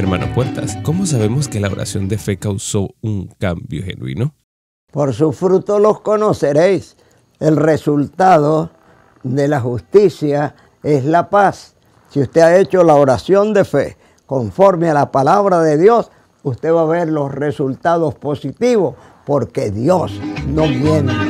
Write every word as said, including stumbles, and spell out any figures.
Hermano Puertas, ¿cómo sabemos que la oración de fe causó un cambio genuino? Por sus frutos los conoceréis. El resultado de la justicia es la paz. Si usted ha hecho la oración de fe conforme a la palabra de Dios, usted va a ver los resultados positivos, porque Dios no miente.